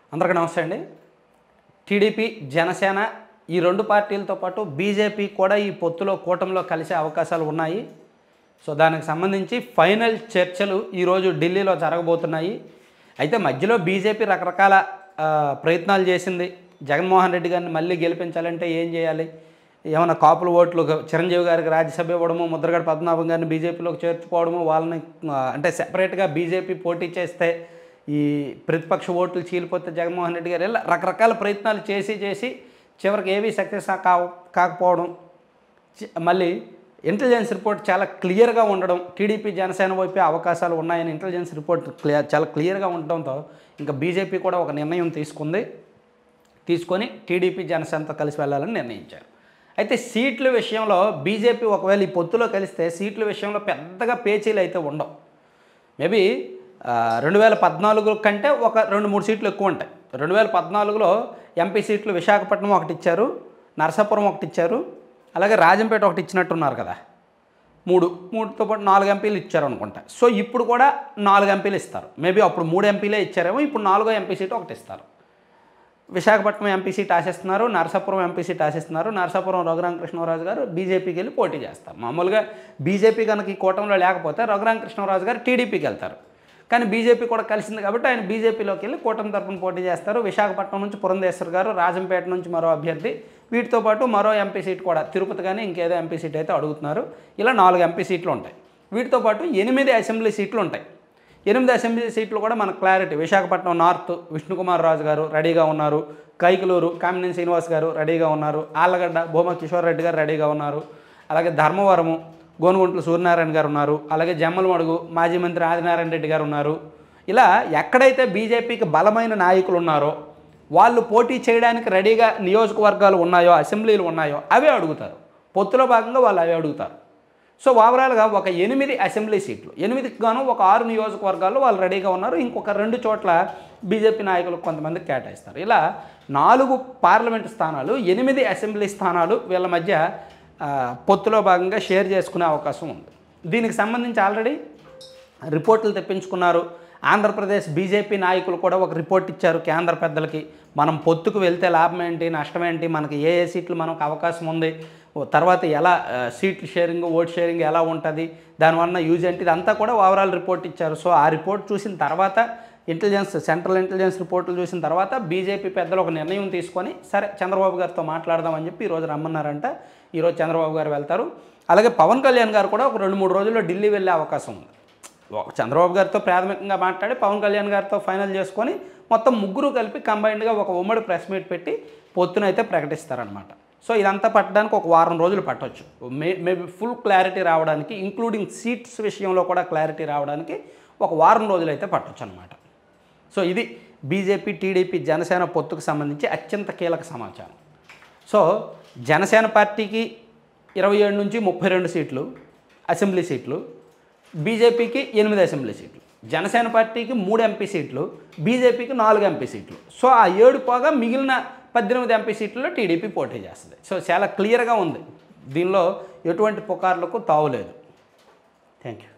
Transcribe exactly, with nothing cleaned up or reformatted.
అందరికీ నమస్తే అండి. టీడీపీ, జనసేన ఈ రెండు పార్టీలతో పాటు బీజేపీ కూడా ఈ పొత్తులో కూటమిలో కలిసే అవకాశాలు ఉన్నాయి. సో దానికి సంబంధించి ఫైనల్ చర్చలు ఈరోజు ఢిల్లీలో జరగబోతున్నాయి. అయితే మధ్యలో బీజేపీ రకరకాల ప్రయత్నాలు చేసింది. జగన్మోహన్ రెడ్డి గారిని మళ్ళీ గెలిపించాలంటే ఏం చేయాలి, ఏమైనా కాపుల ఓట్లు చిరంజీవి గారికి రాజ్యసభ ఇవ్వడము, ముద్రగడ పద్మనాభం గారిని బీజేపీలోకి చేర్చుకోవడము, వాళ్ళని అంటే సెపరేట్గా బీజేపీ పోటీ చేస్తే ఈ ప్రతిపక్ష ఓట్లు చీలిపోతే జగన్మోహన్ రెడ్డి గారు ఇలా రకరకాల ప్రయత్నాలు చేసి చేసి చివరికి ఏవీ సక్సెస్ కా కాకపోవడం, మళ్ళీ ఇంటెలిజెన్స్ రిపోర్ట్ చాలా క్లియర్గా ఉండడం, టీడీపీ జనసేన వైపే అవకాశాలు ఉన్నాయని ఇంటెలిజెన్స్ రిపోర్ట్ క్లియర్ చాలా క్లియర్గా ఉండడంతో ఇంకా బీజేపీ కూడా ఒక నిర్ణయం తీసుకుంది. తీసుకొని టీడీపీ జనసేనతో కలిసి వెళ్ళాలని నిర్ణయించారు. అయితే సీట్ల విషయంలో బీజేపీ ఒకవేళ ఈ పొత్తులో కలిస్తే సీట్ల విషయంలో పెద్దగా పేచీలు అయితే ఉండవు. మేబీ రెండు వేల పద్నాలుగు కంటే ఒక రెండు మూడు సీట్లు ఎక్కువ ఉంటాయి. రెండు వేల పద్నాలుగులో ఎంపీ సీట్లు విశాఖపట్నం ఒకటి ఇచ్చారు, నరసాపురం ఒకటి ఇచ్చారు, అలాగే రాజంపేట ఒకటి ఇచ్చినట్టున్నారు కదా, మూడు మూడుతో పాటు నాలుగు ఎంపీలు ఇచ్చారు అనుకుంటా. సో ఇప్పుడు కూడా నాలుగు ఎంపీలు ఇస్తారు. మేబీ అప్పుడు మూడు ఎంపీలే ఇచ్చారేమో, ఇప్పుడు నాలుగో ఎంపీ సీటు ఒకటి ఇస్తారు. విశాఖపట్నం ఎంపీ సీట్ ఆశిస్తున్నారు, నరసాపురం ఎంపీ సీట్ ఆశిస్తున్నారు. నరసాపురం రఘురామకృష్ణరాజు గారు బీజేపీకి వెళ్ళి పోటీ చేస్తారు. మామూలుగా బీజేపీ కనుక ఈ కూటమిలో లేకపోతే రఘురామకృష్ణరాజు గారు టీడీపీకి వెళ్తారు. కానీ బీజేపీ కూడా కలిసింది కాబట్టి ఆయన బీజేపీలోకి వెళ్ళి కూటమి తరఫున పోటీ చేస్తారు. విశాఖపట్నం నుంచి పురంధేశ్వర్ గారు, రాజంపేట నుంచి మరో అభ్యర్థి, వీటితో పాటు మరో ఎంపీ సీట్ కూడా తిరుపతి కానీ ఇంకేదో ఎంపీ సీట్ అయితే అడుగుతున్నారు. ఇలా నాలుగు ఎంపీ సీట్లు ఉంటాయి. వీటితో పాటు ఎనిమిది అసెంబ్లీ సీట్లు ఉంటాయి. ఎనిమిది అసెంబ్లీ సీట్లు కూడా మనకు క్లారిటీ. విశాఖపట్నం నార్త్ విష్ణుకుమార్ రాజు గారు రెడీగా ఉన్నారు, కైకలూరు కామినేని శ్రీనివాస్ గారు రెడీగా ఉన్నారు, ఆళ్లగడ్డ భూమా కిషోర్ రెడ్డి గారు రెడీగా ఉన్నారు, అలాగే ధర్మవరము గోనుగుంట్ల సూర్యనారాయణ గారు ఉన్నారు, అలాగే జమ్మలమడుగు మాజీ మంత్రి ఆదినారాయణ రెడ్డి గారు ఉన్నారు. ఇలా ఎక్కడైతే బీజేపీకి బలమైన నాయకులు ఉన్నారో, వాళ్ళు పోటీ చేయడానికి రెడీగా నియోజకవర్గాలు ఉన్నాయో, అసెంబ్లీలు ఉన్నాయో అవే అడుగుతారు. పొత్తులో భాగంగా వాళ్ళు అవే అడుగుతారు. సో ఓవరాల్గా ఒక ఎనిమిది అసెంబ్లీ సీట్లు, ఎనిమిదికి గాను ఒక ఆరు నియోజకవర్గాల్లో వాళ్ళు రెడీగా ఉన్నారు. ఇంకొక రెండు చోట్ల బీజేపీ నాయకులకు కొంతమంది కేటాయిస్తారు. ఇలా నాలుగు పార్లమెంటు స్థానాలు, ఎనిమిది అసెంబ్లీ స్థానాలు వీళ్ళ మధ్య పొత్తులో భాగంగా షేర్ చేసుకునే అవకాశం ఉంది. దీనికి సంబంధించి ఆల్రెడీ రిపోర్టులు తెప్పించుకున్నారు. ఆంధ్రప్రదేశ్ బీజేపీ నాయకులు కూడా ఒక రిపోర్ట్ ఇచ్చారు కేంద్ర పెద్దలకి. మనం పొత్తుకు వెళ్తే లాభం ఏంటి, నష్టం ఏంటి, మనకి ఏ ఏ సీట్లు మనకు అవకాశం ఉంది, తర్వాత ఎలా సీట్లు షేరింగ్ ఓట్ షేరింగ్ ఎలా ఉంటుంది, దానివల్ల యూజ్ ఏంటి, ఇదంతా కూడా ఓవరాల్ రిపోర్ట్ ఇచ్చారు. సో ఆ రిపోర్ట్ చూసిన తర్వాత ఇంటెలిజెన్స్ సెంట్రల్ ఇంటెలిజెన్స్ రిపోర్టులు చూసిన తర్వాత బీజేపీ పెద్దలు ఒక నిర్ణయం తీసుకొని సరే చంద్రబాబు గారితో మాట్లాడదామని చెప్పి ఈరోజు రమ్మన్నారంట. ఈరోజు చంద్రబాబు గారు వెళ్తారు. అలాగే పవన్ కళ్యాణ్ గారు కూడా ఒక రెండు మూడు రోజుల్లో ఢిల్లీ వెళ్ళే అవకాశం ఉంది. చంద్రబాబు గారితో ప్రాథమికంగా మాట్లాడి పవన్ కళ్యాణ్ గారితో ఫైనల్ చేసుకొని మొత్తం ముగ్గురు కలిపి కంబైన్డ్గా ఒక ఉమ్మడి ప్రెస్ మీట్ పెట్టి పొత్తునైతే ప్రకటిస్తారనమాట. సో ఇదంతా పట్టడానికి ఒక వారం రోజులు పట్టవచ్చు. మే మేబీ ఫుల్ క్లారిటీ రావడానికి, ఇంక్లూడింగ్ సీట్స్ విషయంలో కూడా క్లారిటీ రావడానికి ఒక వారం రోజులు అయితే పట్టవచ్చు అనమాట. సో ఇది బీజేపీ, టీడీపీ, జనసేన పొత్తుకు సంబంధించి అత్యంత కీలక సమాచారం. సో జనసేన పార్టీకి ఇరవై ఏడు నుంచి ముప్పై రెండు సీట్లు అసెంబ్లీ సీట్లు, బీజేపీకి ఎనిమిది అసెంబ్లీ సీట్లు, జనసేన పార్టీకి మూడు ఎంపీ సీట్లు, బీజేపీకి నాలుగు ఎంపీ సీట్లు. సో ఆ ఏడు పోగా మిగిలిన పద్దెనిమిది ఎంపీ సీట్లలో టీడీపీ పోటీ చేస్తుంది. సో చాలా క్లియర్గా ఉంది. దీనిలో ఎటువంటి పుకార్లకు తావులేదు. Thank you.